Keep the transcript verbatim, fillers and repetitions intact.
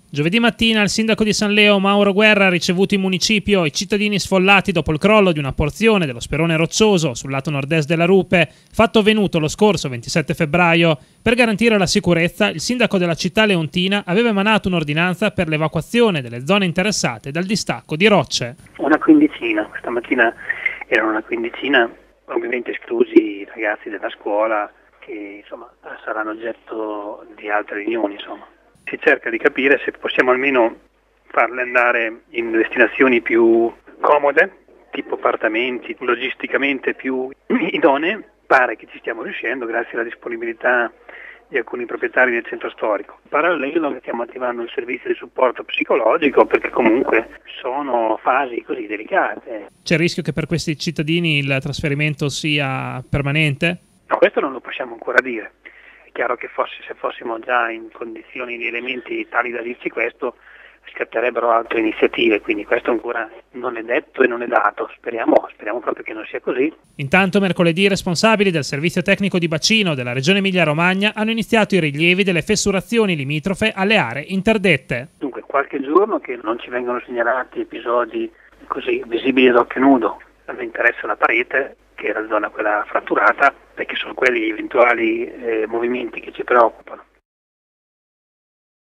Giovedì mattina il sindaco di San Leo, Mauro Guerra, ha ricevuto in municipio i cittadini sfollati dopo il crollo di una porzione dello sperone roccioso sul lato nord-est della Rupe, fatto avvenuto lo scorso ventisette febbraio. Per garantire la sicurezza, il sindaco della città leontina aveva emanato un'ordinanza per l'evacuazione delle zone interessate dal distacco di rocce. Una quindicina, questa mattina erano una quindicina, ovviamente esclusi i ragazzi della scuola che insomma saranno oggetto di altre riunioni, insomma. Si cerca di capire se possiamo almeno farle andare in destinazioni più comode, tipo appartamenti, logisticamente più idonee. Pare che ci stiamo riuscendo grazie alla disponibilità di alcuni proprietari del centro storico. In parallelo stiamo attivando il servizio di supporto psicologico perché comunque sono fasi così delicate. C'è il rischio che per questi cittadini il trasferimento sia permanente? No, questo non lo possiamo ancora dire. È chiaro che fosse, se fossimo già in condizioni di elementi tali da dirci questo, scatterebbero altre iniziative, quindi questo ancora non è detto e non è dato. Speriamo, speriamo proprio che non sia così. Intanto mercoledì i responsabili del servizio tecnico di bacino della regione Emilia-Romagna hanno iniziato i rilievi delle fessurazioni limitrofe alle aree interdette. Dunque qualche giorno che non ci vengono segnalati episodi così visibili ad occhio nudo. A me interessa la parete, che è la zona quella fratturata, perché sono quelli eventuali eh, movimenti che ci preoccupano.